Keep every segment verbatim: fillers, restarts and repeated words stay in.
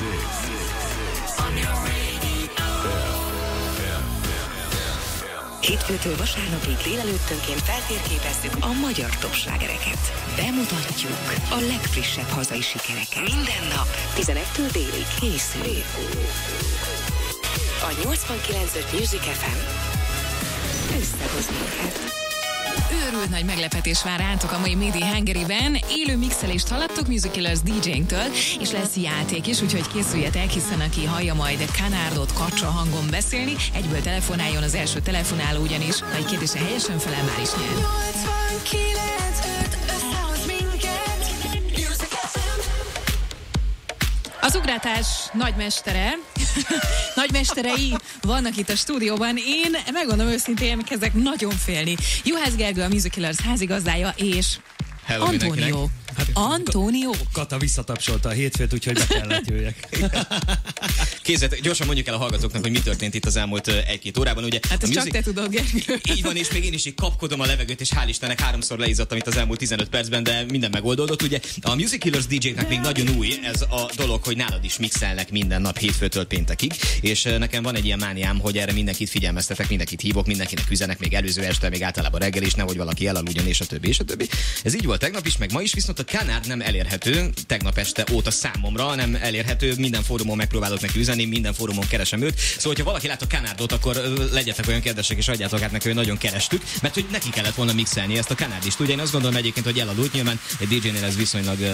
Hétfőtől vasárnapig délelőttönként feltérképezzük a magyar topslágereket. Bemutatjuk a legfrissebb hazai sikereket. Minden nap tizenegytől délig készül. A nyolcvan kilenc Music ef em összehoz minket. Őrült nagy meglepetés vár rátok a mai Made in Hungary-ben. Élő mixelést hallottok Music Killers dé jénktől, és lesz játék is, úgyhogy készüljetek, hiszen aki hallja majd Kanárdot kacsa hangon beszélni, egyből telefonáljon, az első telefonáló ugyanis, ha egy kérdésre helyesen felel, már is nyer. Az ugrátás nagymestere, nagymesterei vannak itt a stúdióban. Én megmondom őszintén, kezdek nagyon félni. Juhász Gergő, a Music Killers házigazdája, és Hello, Antónió. Hát, Antónió. Kata visszatapsolta a hétfőt, úgyhogy be kellett jöjjek. Kézzet, gyorsan mondjuk el a hallgatóknak, hogy mi történt itt az elmúlt egy-két órában. Ugye, hát ezt music... csak te tudod, Gergő. Így van, és még én is így kapkodom a levegőt, és hál' Istennek háromszor leizzadtam itt az elmúlt tizenöt percben, de minden megoldódott. Ugye a Music Killers dé jéknek még nagyon új ez a dolog, hogy nálad is mixelnek minden nap hétfőtől péntekig, és nekem van egy ilyen mániám, hogy erre mindenkit figyelmeztetek, mindenkit hívok, mindenkinek üzenek, még előző este, még általában reggel is, nehogy valaki elaludjon, és a többi, és a többi. Ez így volt tegnap is, meg ma is, viszont a Kanárd nem elérhető tegnap este óta számomra, nem elérhető, minden fórumon megpróbálok neki üzenni, minden fórumon keresem őt. Szóval, hogyha valaki lát a Kanárdot, akkor legyetek olyan kedvesek és adjátok át neki, hogy nagyon kerestük, mert hogy neki kellett volna mixelni ezt a Kanádist. Ugye én azt gondolom egyébként, hogy eladult, nyilván egy dé jénél ez viszonylag uh,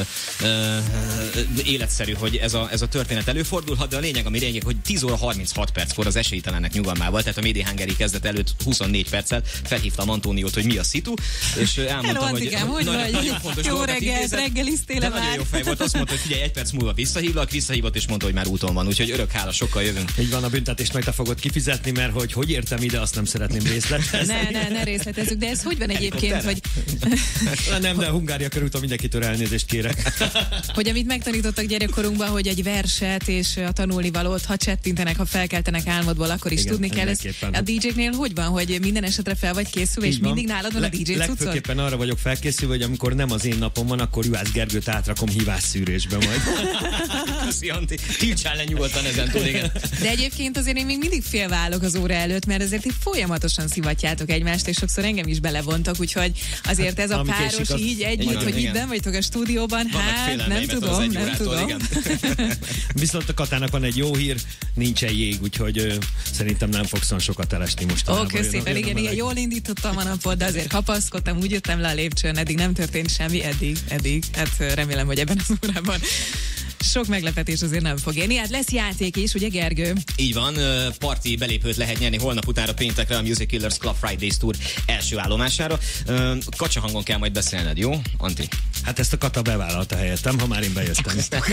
uh, életszerű, hogy ez a, ez a történet előfordulhat, de a lényeg, ami lényeg, hogy tíz óra harminchat perckor az esélytelenek nyugalmával, tehát a Made in Hungary kezdet előtt huszonnégy perccel felhívtam Antóniót, hogy mi a szitu, és elmondtam, Hello, hogy, Antikám, hogy nagyon, nagyon fontos jó dolgot reggelt, reggeliztél de nagyon jó fej volt, azt mondta, hogy figyelj, egy perc múlva visszahívlak, visszahívott, és mondta, hogy már úton van, úgyhogy örök hála, sokkal jövünk. Így van, a büntetést majd te fogod kifizetni, mert hogy hogy értem ide, azt nem szeretném részletezni. Ne, ne, ne részletezzük, de ez hogy van egyébként, hogy... Nem, de Hungária körültől mindenkitől elnézést kérek. Hogy amit megtanítottak gyerekkorunkban, hogy egy verset és a tanulnivalót, ha csettintenek, ha felkeltenek álmodból, akkor is igen, tudni kell. Ez a dé jéknél hogy van, hogy minden esetre fel vagy készülve, és mindig nálad van a dé jé cuccod? Legfőképpen arra vagyok felkészülve, hogy amikor nem az én napom van, akkor Juhász Gergőt átrakom hívásszűrésbe majd. Köszi, Antti. Tiltsál le nyugodtan ezentúl, igen. De egyébként azért én még mindig félválok az óra előtt, mert azért itt folyamatosan szivatjátok egymást, és sokszor engem is belevontak, úgyhogy azért ez a páros így együtt, igen, hogy igen. Itt nem vagytok a stúdióban, vannak hát nem tudom, nem tudom. Viszont a Katának van egy jó hír, nincsen jég, úgyhogy ö, szerintem nem fogsz olyan sokat elesni most. Ó, köszönöm, igen, igen, jól indítottam a napot, de azért kapaszkodtam, úgy jöttem le a lépcsőn, eddig nem történt semmi, eddig, eddig, hát remélem, hogy ebben az órában sok meglepetés azért nem fog érni. Hát lesz játék is, ugye Gergő? Így van, parti belépőt lehet nyerni holnap utána péntekre a Music Killers Club Fridays Tour első állomására. Kacsa hangon kell majd beszélned, jó, Antti? Hát ezt a Kata bevállalta helyettem, ha már én bejöttem.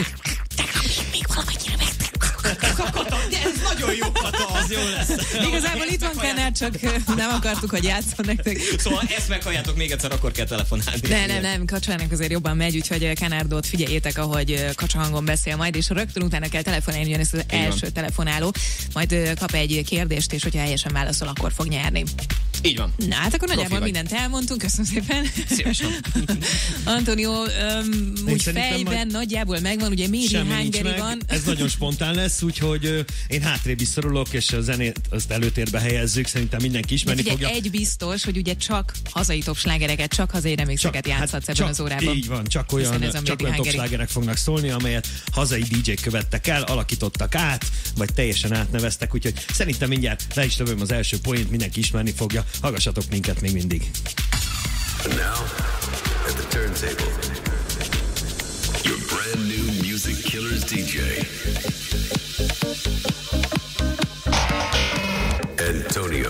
Még valamennyire meg. De ez nagyon jó, Kata, az jó lesz. Igazából itt van Kanárd, csak nem akartuk, hogy játszon nektek. Szóval ezt meghalljátok még egyszer, akkor kell telefonálni. Nem, nem, nem, Kacsának azért jobban megy, úgyhogy Kanárdot figyeljétek, ahogy kacsa hangon beszél majd, és rögtön utána kell telefonálni, ugyanis az Igen. első telefonáló majd kap egy kérdést, és hogyha helyesen válaszol, akkor fog nyerni. Így van. Na, hát akkor nagyjából mindent elmondtunk, köszönöm szépen. Szívesen. Antónió, um, úgy fejben majd... nagyjából megvan, ugye Made in Hungary van. Ez nagyon spontán lesz, úgyhogy uh, én hátrébb is szorulok, és a zenét azt előtérbe helyezzük, szerintem mindenki ismerni de fogja. Egy biztos, hogy ugye csak hazai topslágereket, csak hazai remixeket játszhatsz hát ebben csak, az órában. Így van, csak olyan, csak olyan topslágerek fognak szólni, amelyet hazai dé jék követtek el, alakítottak át, vagy teljesen átneveztek, úgyhogy szerintem mindjárt le is lövöm az első poént, mindenki ismerni fogja. Hallgassatok minket még mindig. And now, at the turntable, your brand new Music Killers dé jé, Antonio.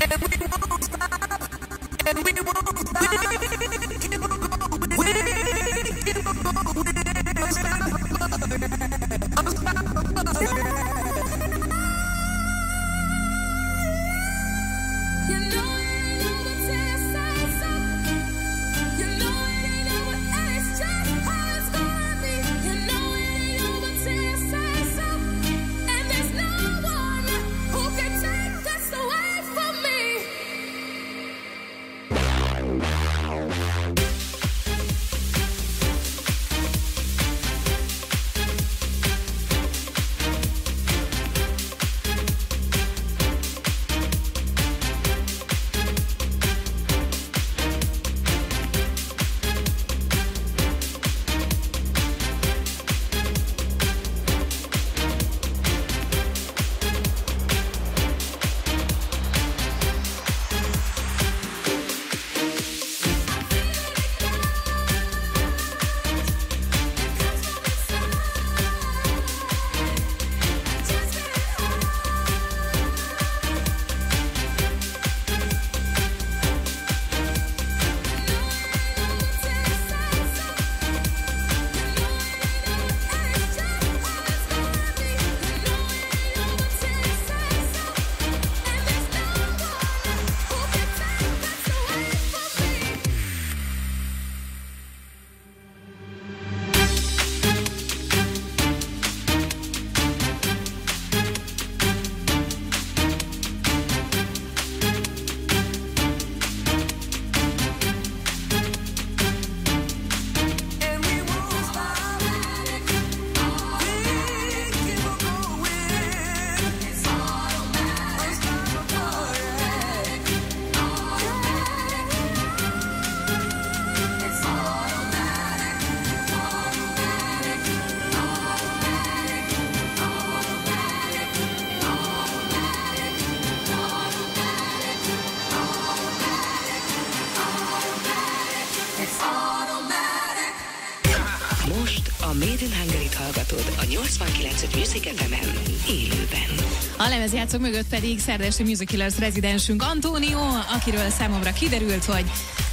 a nyolcvankilenc öt Music ef emen élőben. A lemezjátszók mögött pedig szerdesti Music Killers rezidensünk Antonio, akiről számomra kiderült, hogy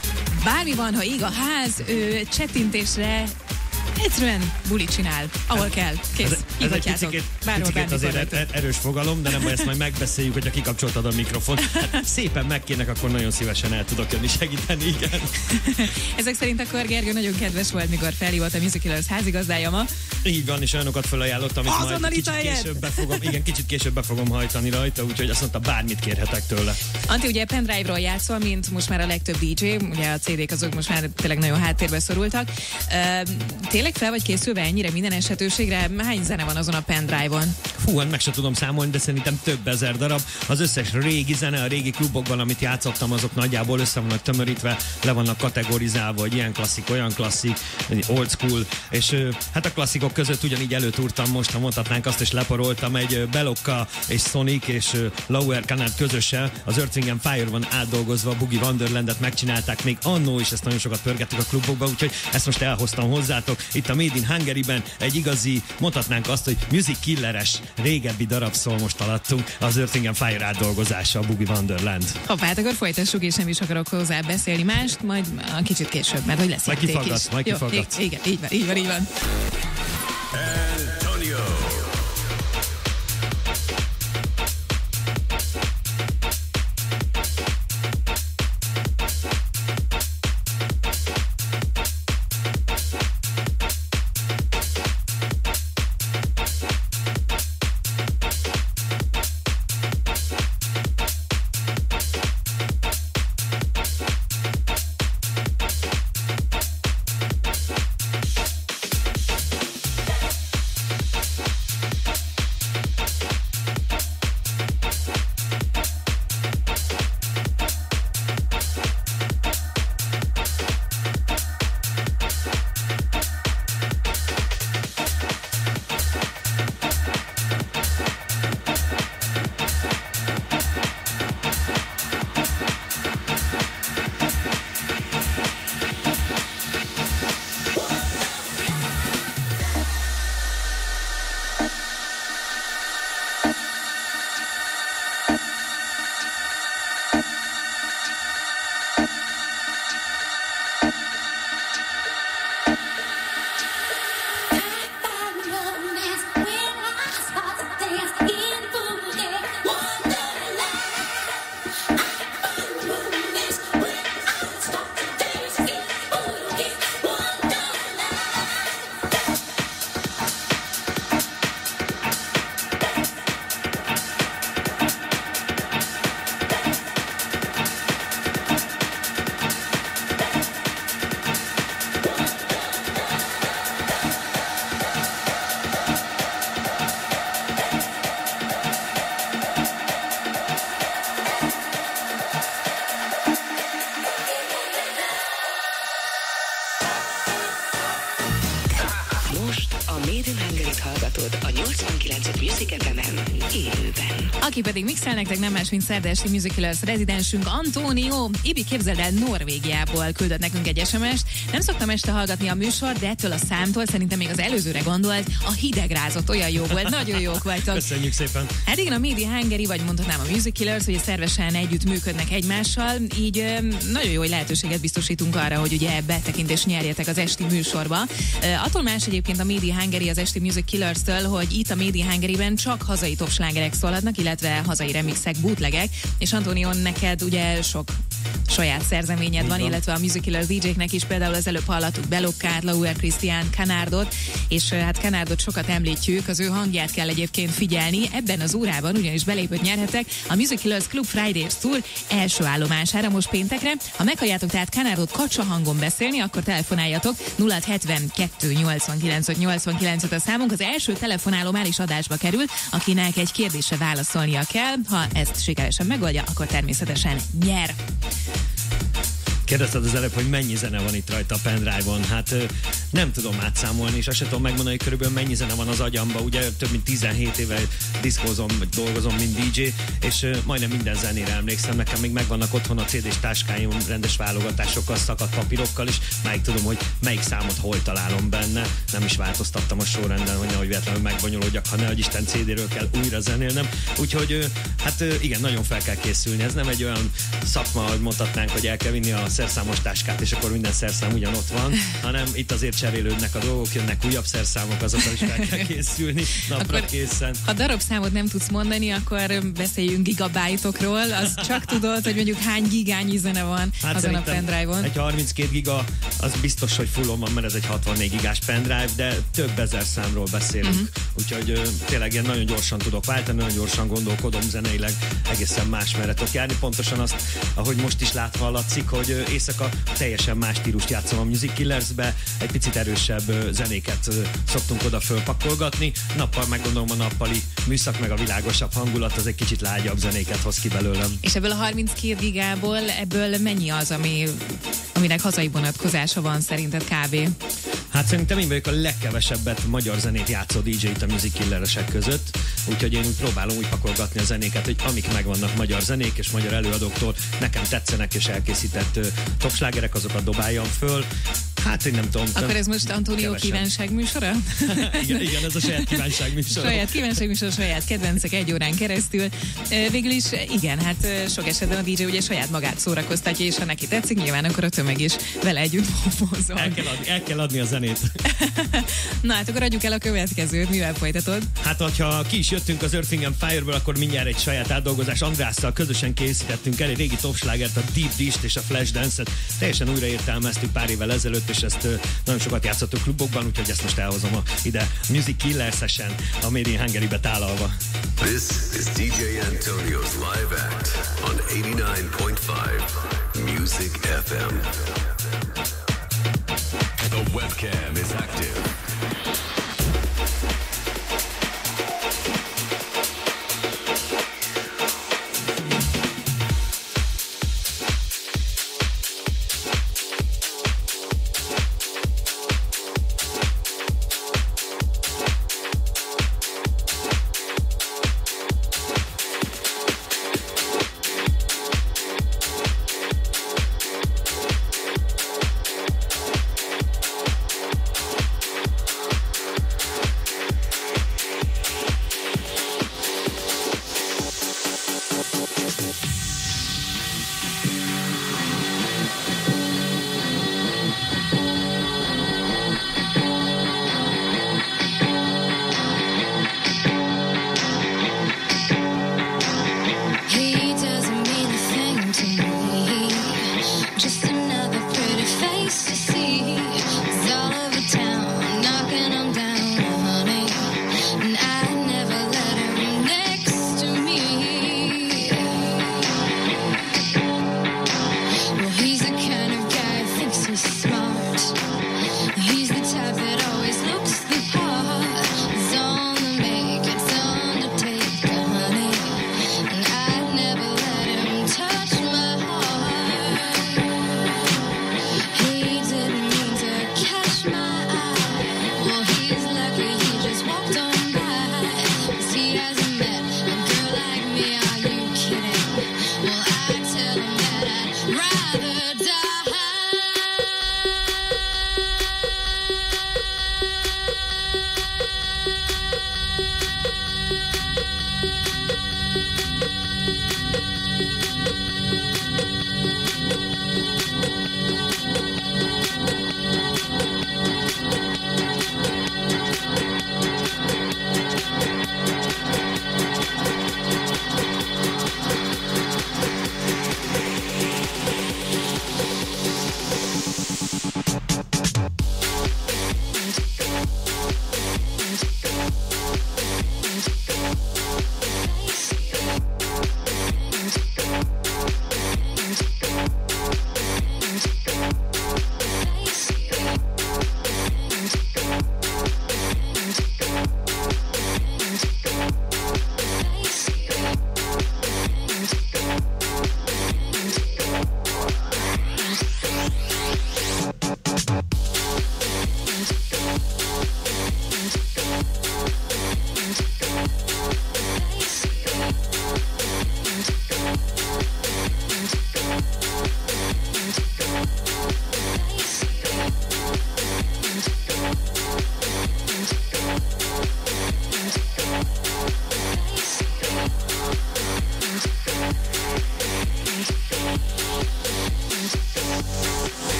bármi van, ha ég a ház, ő csettintésre egyszerűen bulit csinál, ahol kell. Kész. Ez, ez egy picit, picit azért er, erős fogalom, de nem baj, ezt majd megbeszéljük, hogyha kikapcsoltad a mikrofon. Hát szépen megkérnek, akkor nagyon szívesen el tudok jönni segíteni, igen. Ezek szerint akkor Gergő nagyon kedves volt, mikor felhívott a Music Killers házigazdája ma. Így van, és olyanokat felajánlott, amit azonnal majd kicsit később, be fogom, igen, kicsit később be fogom hajtani rajta, úgyhogy azt mondta, bármit kérhetek tőle. Antti, ugye pendrive-ról játszol, mint most már a legtöbb dé dzsé, ugye a cé dék azok most már tényleg nagyon háttérbe szorultak. Uh, tényleg fel vagy készülve ennyire minden esetőségre? Hány zene van azon a pendrive-on? Hú, meg se tudom számolni, de szerintem több ezer darab. Az összes régi zene, a régi klubokban, amit játszottam, azok nagyjából össze vannak tömörítve, le vannak kategorizálva, hogy ilyen klasszik, olyan klasszik, old school, és hát a klasszikok között ugyanígy előtúrtam most, ha mondhatnánk azt, és leparoltam egy Belocca és Sonic és Lower Canard közössel. Az Earth, Wind and Fire van átdolgozva, a Boogie Wonderlandet megcsinálták még annó, és ezt nagyon sokat pörgettük a klubokba, úgyhogy ezt most elhoztam hozzátok. Itt a Made in Hungary-ben egy igazi, mondhatnánk azt, hogy Music Killeres régebbi darab szól most alattunk, az Earth, Wind and Fire átdolgozása, a Boogie Wonderland. Hoppá, hát akkor folytassuk, és nem is akarok hozzá beszélni mást, majd a kicsit később, mert hogy lesz majd kifaggatsz, majd kifaggatsz. Igen, így van, így van, így van. Antonio. aki pedig mixel nektek nem más, mint szerda esti Music Killers rezidensünk Antonio. Ibi, képzeld el, Norvégiából küldött nekünk egy es em est. Nem szoktam este hallgatni a műsor, de ettől a számtól szerintem még az előzőre gondolt, a hidegrázott olyan jó volt, nagyon jók vagytok. Köszönjük szépen. Hát igen, a Midi Hungary, vagy mondhatnám a Music Killers, hogy szervesen együtt működnek egymással, így nagyon jó lehetőséget biztosítunk arra, hogy ugye betekintést nyerjetek az esti műsorba. Attól más egyébként a Midi Hungary az esti Music Killers-től, hogy itt a Midi Hungary-ben csak hazai topslágerek szólhatnak, illetve hazai remixek, bootlegek, és Antonion, neked ugye sok saját szerzeményed van, van, illetve a Music Killers dé jéknek is, például az előbb hallottuk Belokkát, Lauer Christian, Canardot, és hát Canardot sokat említjük, az ő hangját kell egyébként figyelni. Ebben az órában ugyanis belépőt nyerhetek a Music Killers Club Fridays Tour első állomására most péntekre. Ha meghalljátok tehát Canardot kacsa hangon beszélni, akkor telefonáljatok nulla hetvenkettő nyolcvankilenc nyolcvankilenc a számunk. Az első telefonáló már is adásba kerül, akinek egy kérdésre válaszolnia kell. Ha ezt sikeresen megoldja, akkor természetesen nyer. Kérdezted az előbb, hogy mennyi zene van itt rajta a pendrive-on. Hát nem tudom átszámolni, és azt sem tudom megmondani, hogy körülbelül mennyi zene van az agyamba. Ugye több mint tizenhét éve diszkózom, vagy dolgozom, mint dé dzsé, és majdnem minden zenére emlékszem. Nekem még megvannak otthon a cé dés táskáim rendes válogatásokkal, szakadt papírokkal, és máig tudom, hogy melyik számot hol találom benne. Nem is változtattam a sorrenden, hogy nehogy véletlenül megbonyolódjak, ha nehogy Isten cé dé-ről kell újra zenélnem. Úgyhogy hát igen, nagyon fel kell készülni. Ez nem egy olyan szakma, hogy mondhatnánk, hogy el kell vinni a szerszámos táskát, és akkor minden szerszám ugyanott van, hanem itt azért cserélődnek a dolgok, jönnek újabb szerszámok, azokkal is fel kell készülni, napra akkor, készen. Ha darabszámot nem tudsz mondani, akkor beszéljünk gigabájtokról, az csak tudod, hogy mondjuk hány gigányi zene van hát azon a pendrive-on. Egy harminckét giga, az biztos, hogy fullon van, mert ez egy hatvannégy gigás pendrive, de több ezer számról beszélünk, uh-huh. úgyhogy uh, tényleg ilyen nagyon gyorsan tudok váltani, nagyon gyorsan gondolkodom zeneileg, egészen más merre tudok járni. Pontosan azt, ahogy most is látva hallatszik, hogy uh, éjszaka teljesen más stílust játszom a Music Killersbe, egy picit erősebb uh, zenéket uh, szoktunk oda fölpakolgatni. Nappal meggondolom a nappali műszak, meg a világosabb hangulat, az egy kicsit lágyabb zenéket hoz ki belőlem. És ebből a harminckét gigából ebből mennyi az, ami, aminek hazai vonatkozása van szerinted kb? Hát szerintem én vagyok a legkevesebbet magyar zenét játszó dé dzsé itt a Music Killeresek között, úgyhogy én úgy próbálom úgy pakolgatni a zenéket, hogy amik megvannak magyar zenék és magyar előadóktól nekem tetszenek és elkészített uh, topslágerek, azokat dobáljam föl. Hát én nem tudom. Akkor ez most Antonio kívánság műsora? igen, igen, ez a saját kívánság műsora. Saját kívánság műsora, saját kedvencek egy órán keresztül. Végül is igen, hát sok esetben a dé dzsé ugye saját magát szórakoztatja, és ha neki tetszik, nyilván akkor a tömeg is vele együtt mozog. El kell adni, el kell adni a zenét. Na hát akkor adjuk el a következőt, mivel folytatod? Hát, hogyha ki is jöttünk az Earth, Wind and Fire-ből, akkor mindjárt egy saját átdolgozás. Andrásszal közösen készítettünk el egy régi topslágert, a Deep Dish-t és a Flash Dance-et. Teljesen újraértelmeztük pár évvel ezelőtt, és ezt uh, nagyon sokat játszottuk klubokban, úgyhogy ezt most elhozom a, ide Music Killers-esen, a Made in Hungary-be tálalva. This is dé dzsé Antonio's live act on eighty-nine point five Music ef em. The webcam is active.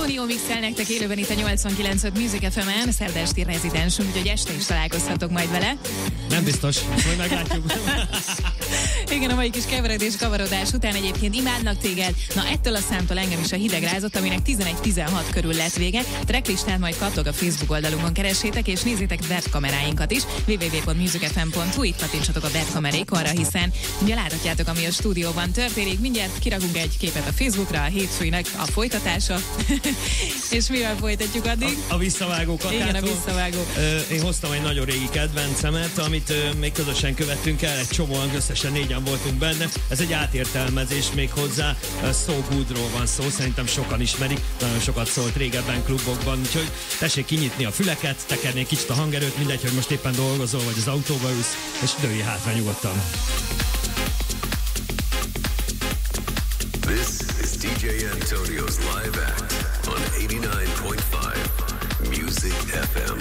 Antonio mixel nektek élőben itt a nyolcvankilenc öt Music ef em-en, szerda esti rezidensünk, úgyhogy este is találkozhatok majd vele. Nem biztos, majd meglátjuk. Igen, a mai kis keveredés, kavarodás után egyébként imádnak téged. Na, ettől a számtól engem is a hideg rázott, aminek tizenegy tizenhat körül lett vége. Tracklistát majd kaptok a Facebook oldalunkon, keressétek, és nézzétek webkameráinkat is. double-u double-u double-u pont music f m pont h u, itt kattintsatok a webkamerékonra, hiszen ugye láthatjátok, ami a stúdióban történik. Mindjárt kirakunk egy képet a Facebookra, a hétfőinek a folytatása. És mivel folytatjuk addig? A, a visszavágó kakától. Igen, a visszavágó. Én hoztam egy nagyon régi kedvencemet, amit még közösen követtünk el, egy csomóan, összesen négyen voltunk benne. Ez egy átértelmezés még hozzá, So Goodról van szó, szerintem sokan ismerik, nagyon sokat szólt régebben klubokban, úgyhogy tessék kinyitni a füleket, tekerni egy kicsit a hangerőt, mindegy, hogy most éppen dolgozol, vagy az autóba ülsz, és dőlj hátra nyugodtan. This is dé jé Antonio's live act on eighty-nine point five Music ef em.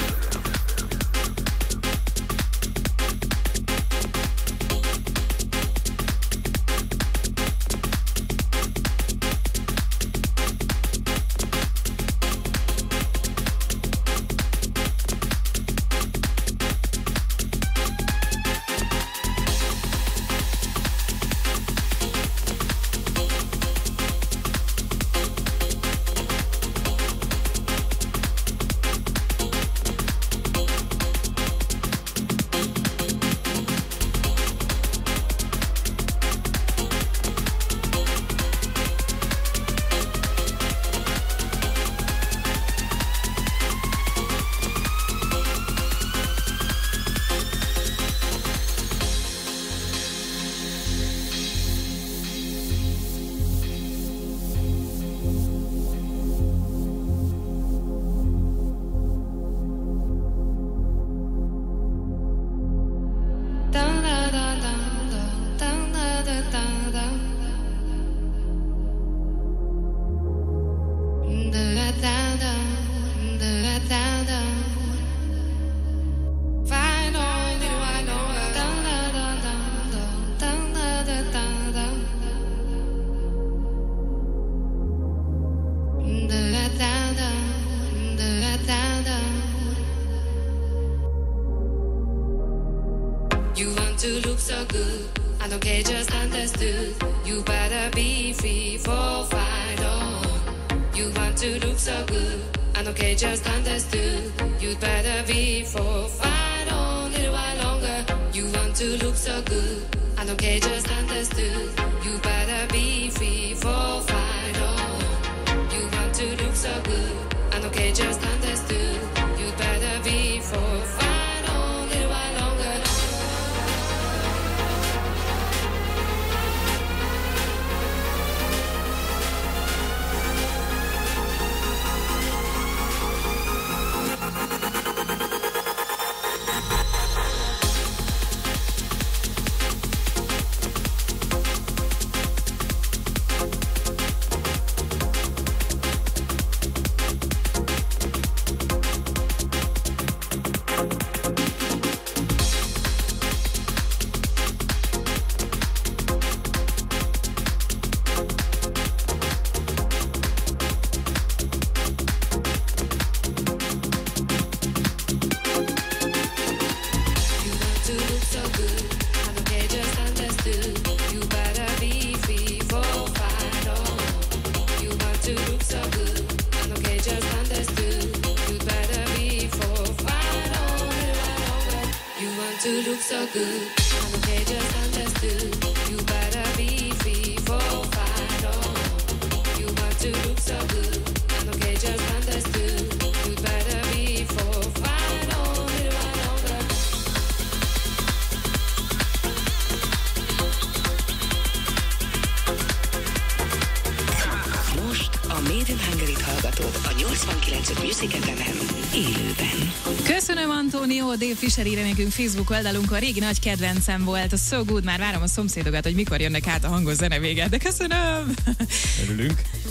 Köszönöm, Antonio, Dave Fisher írja nekünk Facebook oldalunkon, régi nagy kedvencem volt, a So Good, már várom a szomszédokat, hogy mikor jönnek át a hangos zene véget, de köszönöm! Örülünk.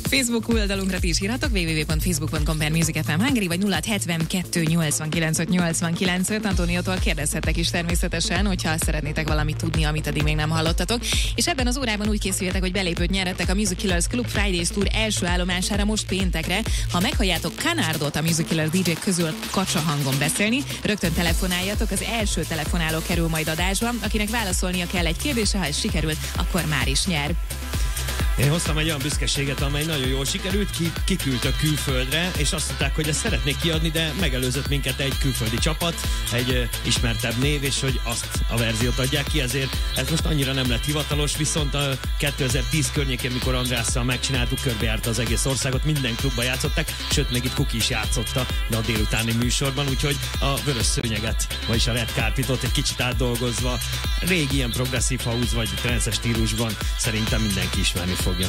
Facebook oldalunkra ti is írhatok, double-u double-u double-u pont facebook pont com per music f m hungary, vagy nulla hetvenkettő nyolcvankilenc nyolcvankilenc öt. Antóniótól kérdezhettek is természetesen, hogyha szeretnétek valamit tudni, amit eddig még nem hallottatok. És ebben az órában úgy készüljetek, hogy belépőt nyerhettek a Music Killers Club Fridays Tour első állomására most péntekre. Ha meghalljátok Canardot a Music Killers dé jék közül kacsa hangon beszélni, rögtön telefonáljatok, az első telefonáló kerül majd adásba, akinek válaszolnia kell egy kérdésre, ha ez sikerül, akkor már is nyer. Én hoztam egy olyan büszkeséget, amely nagyon jól sikerült, ki, kiküldtök külföldre, és azt mondták, hogy ezt szeretnék kiadni, de megelőzött minket egy külföldi csapat, egy uh, ismertebb név, és hogy azt a verziót adják ki, ezért ez most annyira nem lett hivatalos, viszont a kétezer-tíz környékén, mikor Andrásszal megcsináltuk, körbejárta az egész országot, minden klubba játszották, sőt, még itt Kuki is játszotta, de a délutáni műsorban, úgyhogy a vörös szőnyeget, vagyis a red carpetot egy kicsit átdolgozva, régi ilyen progresszív house vagy trance stílusban szerintem mindenki ismerni fogja.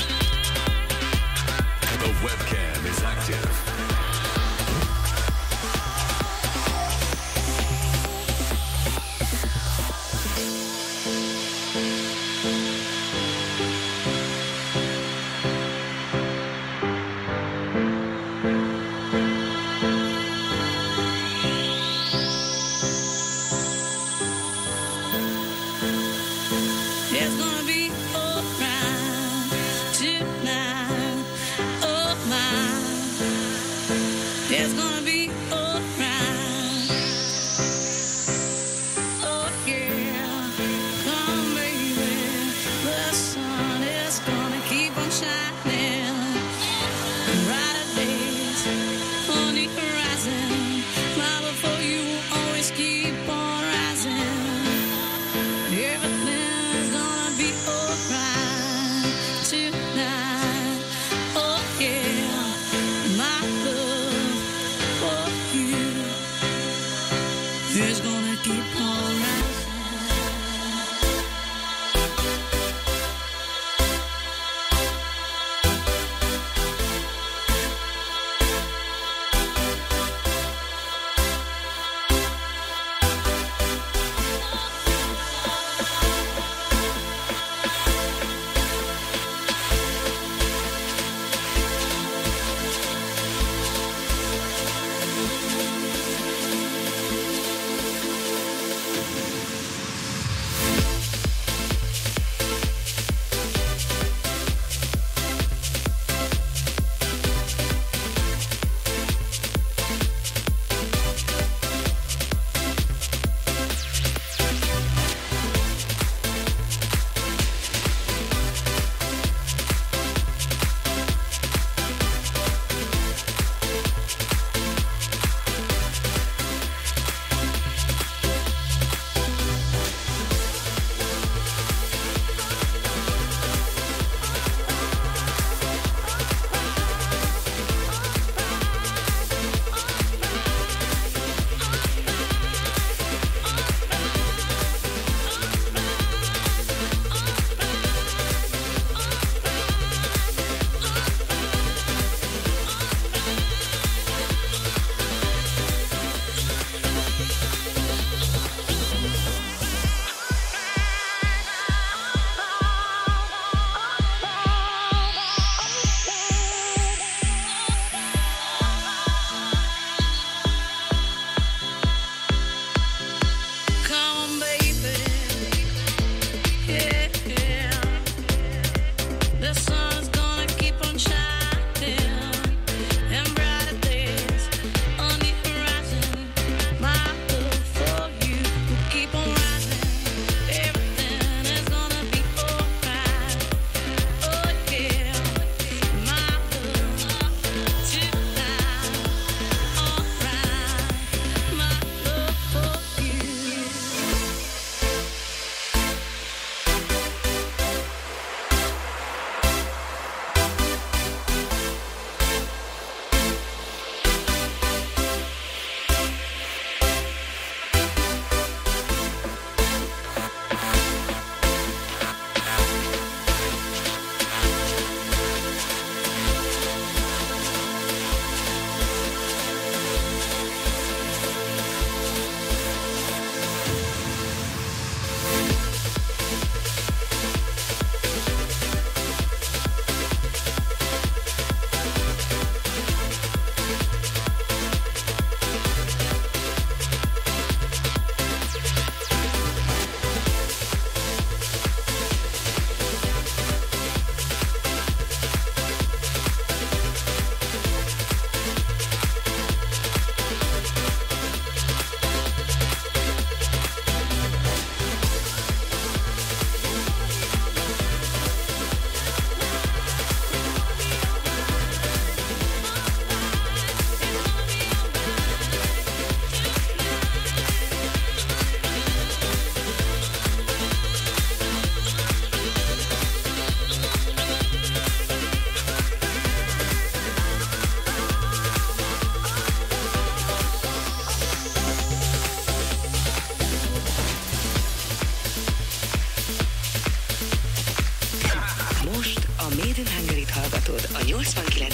The webcam is active.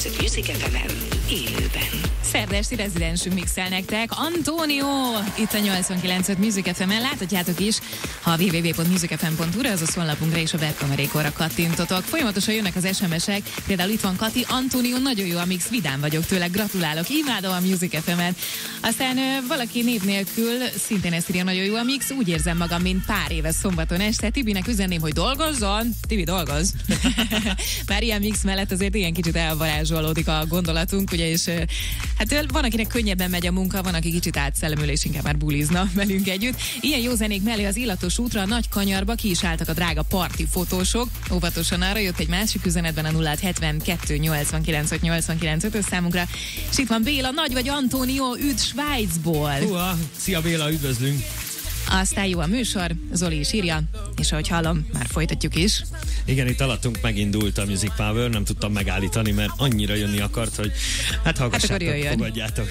kilencvenkilenc Music ef emen élőben. Szerda esti rezidensünk mixel nektek. Antonio! Itt a nyolcvankilenc Music ef emen láthatjátok is, ha double-u double-u double-u pont music f m pont hu-ra, az a honlapunkra és a webkamerékóra kattintotok. Folyamatosan jönnek az es em es-ek, például itt van Kati, Antonio, nagyon jó a mix, vidám vagyok tőle, gratulálok, imádom a Music ef emet. Aztán ö, valaki név nélkül szintén ezt írja, nagyon jó a mix, úgy érzem magam, mint pár éves szombaton este. Tibinek üzenném, hogy dolgozzon. Tibi, dolgoz. Már ilyen mix mellett azért ilyen kicsit elvarázsolódik a gondolatunk, ugye, és hát van, akinek könnyebben megy a munka, van, aki kicsit átszellemül, és inkább már bulizna velünk együtt. Ilyen jó zenék mellé az illatos útra, a nagy kanyarba ki is álltak a drága parti fotósok. Óvatosan arra jött egy másik üzenetben a nulla hetvenkettő nyolcvankilenc nyolcvankilenc ötös számunkra. És itt van Béla, nagy vagy Antonio, üdv Svájcból. Húha, szia Béla, üdvözlünk. Aztán jó a műsor, Zoli is írja, és ahogy hallom, már folytatjuk is. Igen, itt alattunk megindult a Music Power, nem tudtam megállítani, mert annyira jönni akart, hogy hát hallgassátok, hát fogadjátok.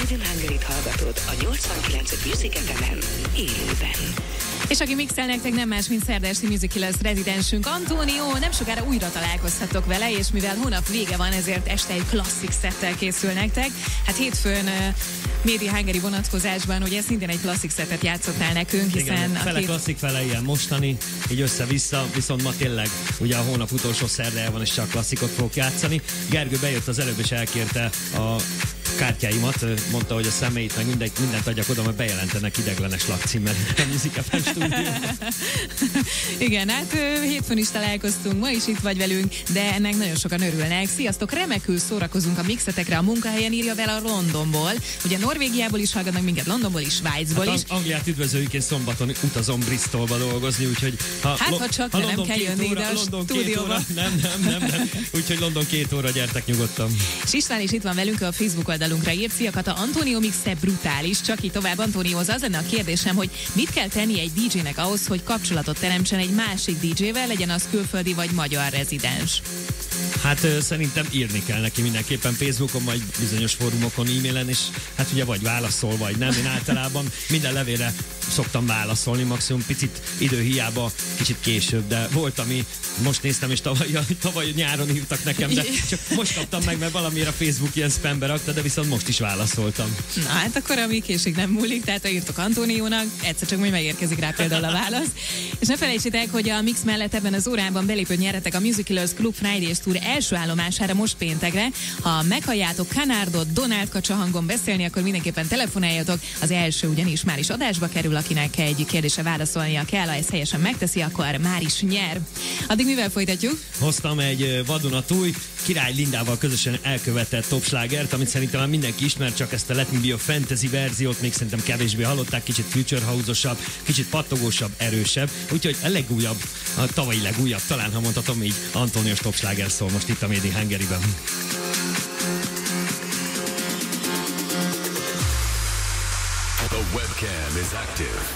Made in Hungary-t hallgatod a nyolcvankilenc Music ef emen élőben. És aki mixel nektek nem más, mint Szerdesti Music Killers rezidensünk Antonio, nem sokára újra találkozhatok vele, és mivel hónap vége van, ezért este egy klasszik szettel készül nektek. Hát hétfőn uh, Made in Hungary vonatkozásban ugye szintén egy klasszik szettet játszottál nekünk, hiszen... Igen, a fele két... klasszik, fele ilyen mostani, így össze-vissza, viszont ma tényleg ugye a hónap utolsó szerdája van, és csak klasszikot fogok játszani. Gergő bejött az előbb, és elkérte a kártyáimat, mondta, hogy a személyt, meg mindent, mindent adjak oda, mert bejelentenek ideglenes lakcímmel a Music ef em stúdióban. Igen, hát hétfőn is találkoztunk, ma is itt vagy velünk, de ennek nagyon sokan örülnek. Sziasztok, remekül szórakozunk a mixetekre a munkahelyen, írja vele a Londonból. Ugye Norvégiából is hallgatnak minket, Londonból is, Svájcból hát is. Angliát üdvözöljük, én szombaton utazom Bristolba dolgozni, úgyhogy... Ha hát, ha csak ha ne, nem kell jönni ide a stúdióba. Nem, nem, nem, nem. Úgyhogy London két óra, gyertek nyugodtan. És István is itt van velünk a Facebook oldalunkra írt, szia Kata, Antonio mixe brutális, csak így tovább Antónióhoz. Az lenne a kérdésem, hogy mit kell tenni egy dé jének ahhoz, hogy kapcsolatot teremtsen egy másik dé jével, legyen az külföldi vagy magyar rezidens? Hát ö, szerintem írni kell neki mindenképpen Facebookon, vagy bizonyos fórumokon, e-mailen, és hát ugye vagy válaszol, vagy nem. Én általában minden levélre szoktam válaszolni, maximum picit időhiába, kicsit később, de volt, ami most néztem, és tavaly, tavaly nyáron írtak nekem, de csak most kaptam meg, mert valamiért a Facebook ilyen spambe rakta, de viszont most is válaszoltam. Na hát akkor a mi késig nem múlik, tehát ha írtok Antóniónak, egyszer csak majd megérkezik rá például a válasz. És ne felejtsétek, hogy a mix mellett ebben az órában belépőt nyerhetek a Music Killers Club Fridays Tour első állomására most péntekre. Ha meghalljátok Kanárdot Donald Kacsa hangon beszélni, akkor mindenképpen telefonáljatok. Az első ugyanis már is adásba kerül, akinek egy kérdésre válaszolnia kell, ha ezt helyesen megteszi, akkor már is nyer. Addig mivel folytatjuk? Hoztam egy vadonatúj Király Lindával közösen elkövetett topslágert, amit szerintem már mindenki ismer, csak ezt a Let Me Be a Fantasy verziót még szerintem kevésbé hallották, kicsit future house-osabb, kicsit pattogósabb, erősebb, úgyhogy a legújabb, a tavalyi legújabb, talán ha mondhatom így, Antonios topsláger szól most itt a Made in Hungary-ben. The webcam is active.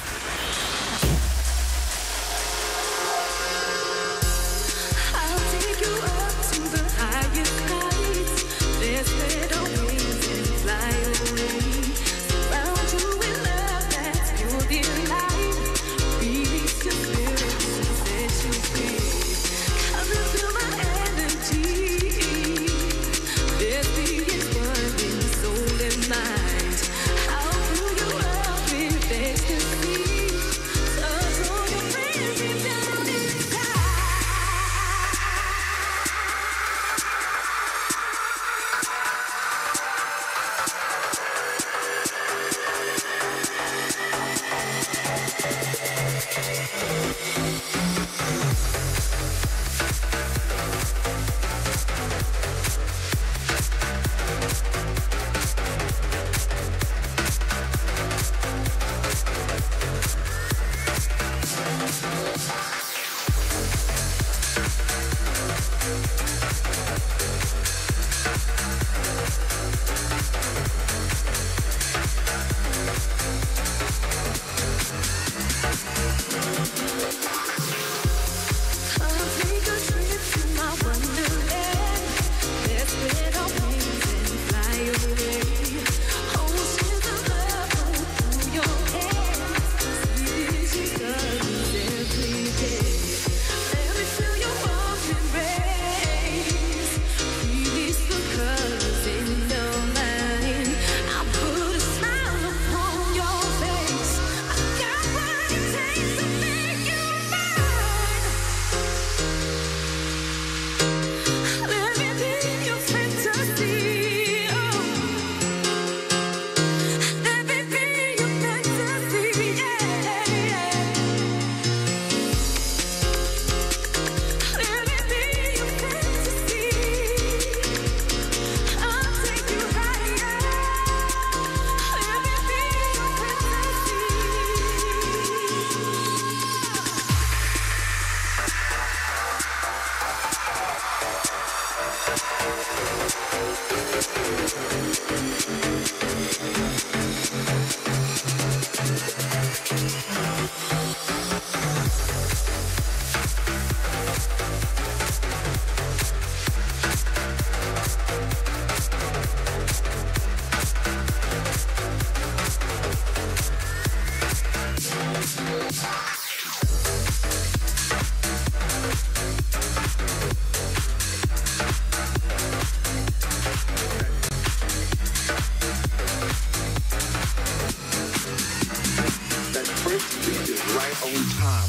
is right on time.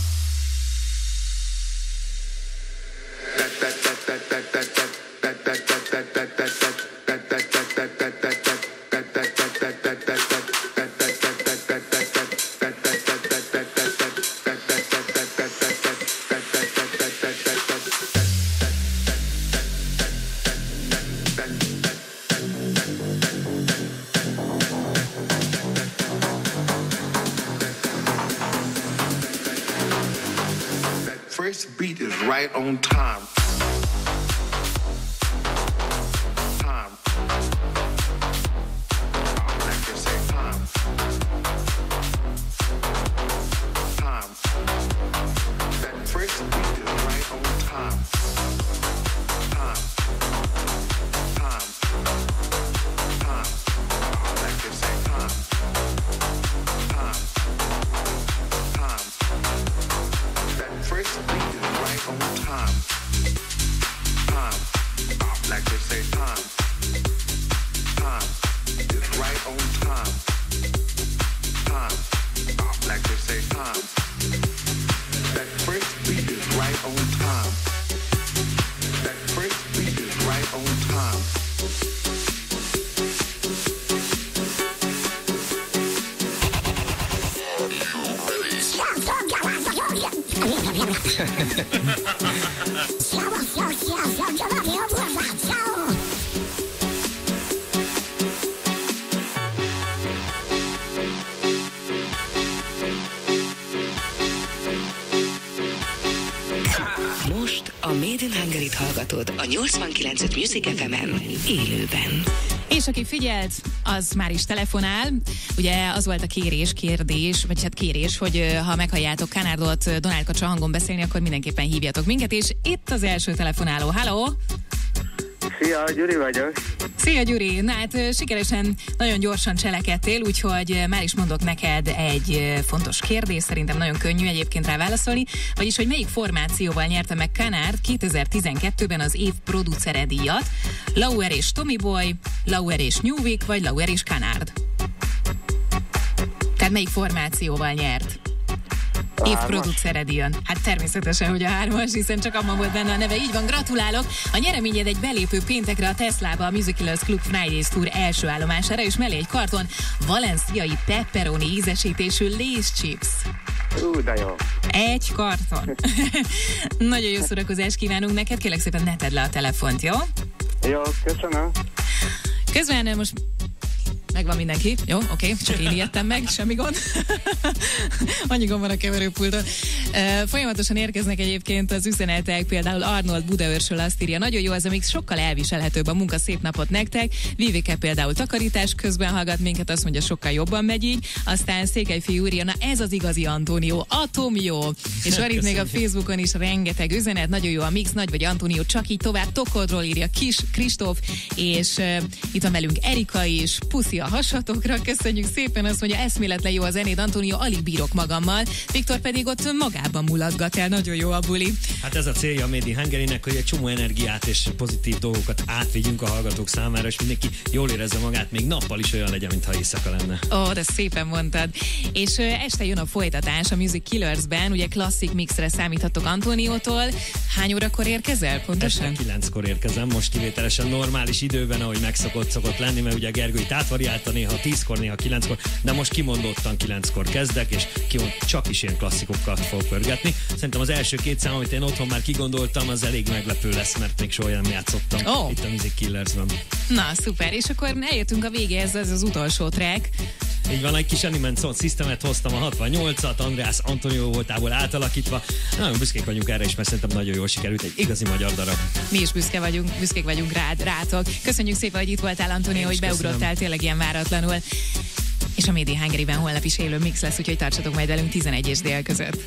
That that that that that that that that that that that that first beat is right on time. Time. Like they say, time. Time. That first beat is right on time. Time. Time. Time. Like they say, time. Time. Time. That first beat is right on time. Time. Like they say, time. Time. It's right on time. Time. Like they say, time. That first beat is right on time. That first beat is right on time. Most a Made in Hungary-t hallgatod a nyolcvankilenc pont öt Music ef emen élőben. És aki figyelt, az már is telefonál. Ugye az volt a kérés, kérdés, vagy hát kérés, hogy ha meghalljátok Kanárdot Donald Kacsa hangon beszélni, akkor mindenképpen hívjatok minket, és itt az első telefonáló. Halló! Szia, Gyuri vagyok. Szia Gyuri! Na hát sikeresen, nagyon gyorsan cselekedtél, úgyhogy már is mondok neked egy fontos kérdés, szerintem nagyon könnyű egyébként rá válaszolni, vagyis, hogy melyik formációval nyerte meg Kanárd kétezer-tizenkettőben az év producere díjat? Lauer és Tommy Boy, Lauer és Newwick, vagy Lauer és Kanárd? Tehát melyik formációval nyert? Évproducere díjon. Hát természetesen, hogy a hármas, hiszen csak abban volt benne a neve. Így van, gratulálok! A nyereményed egy belépő péntekre a Teslába, a Music Killers Club Fridays Tour első állomására, és mellé egy karton valenciai pepperoni ízesítésű Lay's chips. Ú, de jó. Egy karton. Nagyon jó szórakozást kívánunk neked, kérlek szépen ne tedd le a telefont, jó? Jó, köszönöm. Közben most megvan mindenki. Jó, oké, okay, csak én ijedtem meg, semmi gond. Annyi gond van a keverőpulton. Uh, folyamatosan érkeznek egyébként az üzenetek, például Arnold Budaörsről azt írja, nagyon jó az a mix, sokkal elviselhetőbb a munka, szép napot nektek. Vivike például takarítás közben hallgat minket, azt mondja, sokkal jobban megy így. Aztán Székelyfi úr írja, na ez az igazi Antónió, atomjó. És van itt még a Facebookon is rengeteg üzenet, nagyon jó a mix, nagy vagy Antónió, csak így tovább. Tokodról írja Kis Kristóf, és uh, itt van velünk Erika is, puszi a hasatokra, köszönjük szépen, azt mondja, eszméletlen jó a zenéd, Antónió, alig bírok magammal. Viktor pedig ott magában mulatgat el, nagyon jó a buli. Hát ez a célja a Made in Hungary-nek, hogy egy csomó energiát és pozitív dolgokat átvigyünk a hallgatók számára, és mindenki jól érezze magát, még nappal is olyan legyen, mintha éjszaka lenne. Ó, de szépen mondtad. És uh, este jön a folytatás a Music Killers-ben, ugye klasszik mixre számíthatok Antóniótól. Hány órakor érkezel pontosan? Este kilenckor érkezem, most kivételesen normális időben, ahogy megszokott szokott lenni, mert ugye Gergő itt átvariálta, néha tízkor, néha kilenckor, de most kimondottan kilenckor kezdek, és kimond, csak is ilyen klasszikokat fog pörgetni. Szerintem az első két szám, amit én otthon már kigondoltam, az elég meglepő lesz, mert még soha nem játszottam oh. itt a Music Killersben. Na, szuper, és akkor eljöttünk a végéhez, ez az utolsó track. Így van, egy kis Animation Systemet hoztam, a hatvannyolcat, András Antonio voltából átalakítva. Nagyon büszkék vagyunk erre is, mert szerintem nagyon jól sikerült, egy igazi magyar darab. Mi is büszke vagyunk, büszkék vagyunk rád, rátok. Köszönjük szépen, hogy itt voltál, Antonio, hogy beugrottál köszönöm. Tényleg ilyen váratlanul. És a Made in Hungary-ben holnap is élő mix lesz, úgyhogy tartsatok majd velünk tizenegy és dél között.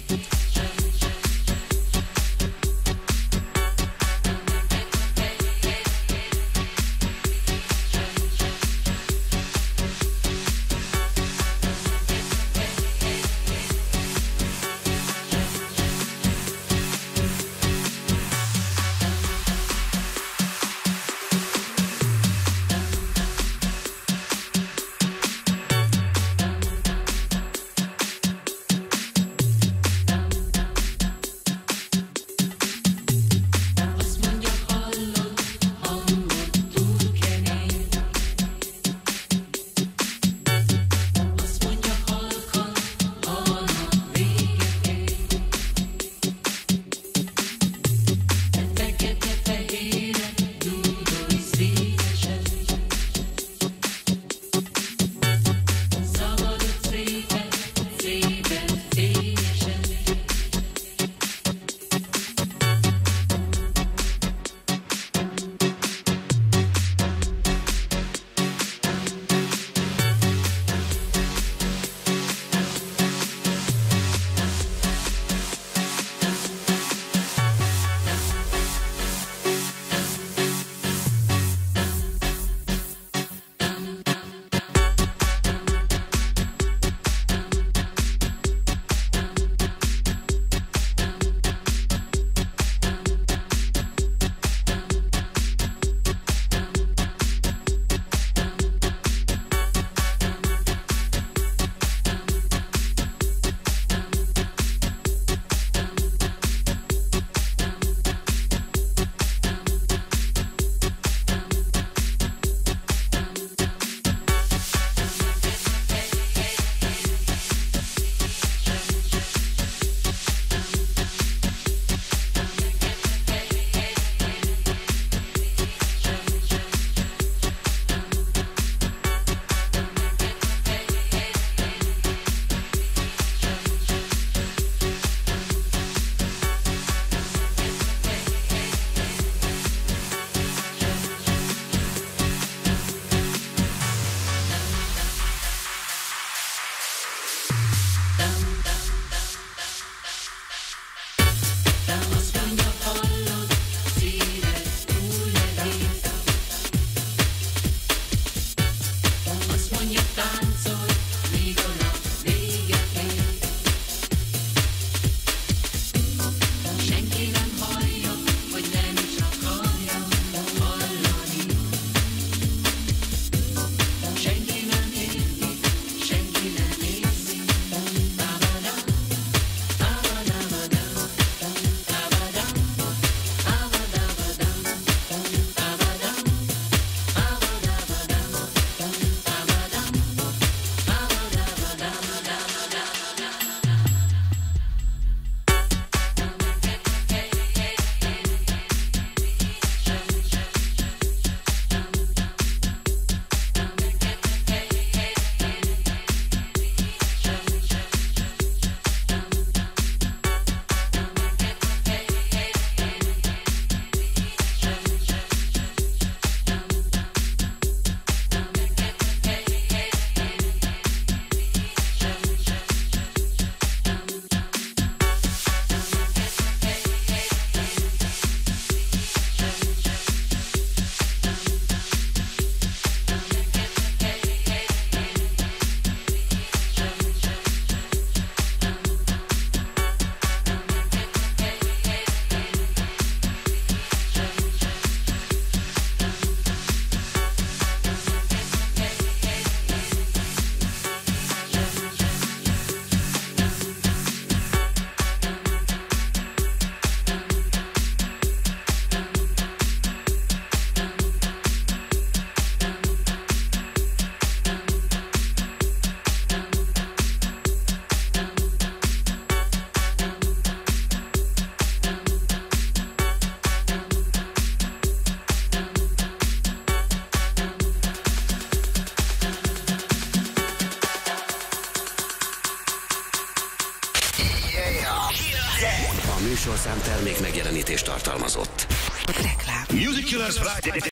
A műsorszám termék megjelenítést tartalmazott. Reklám. Music Killers Friday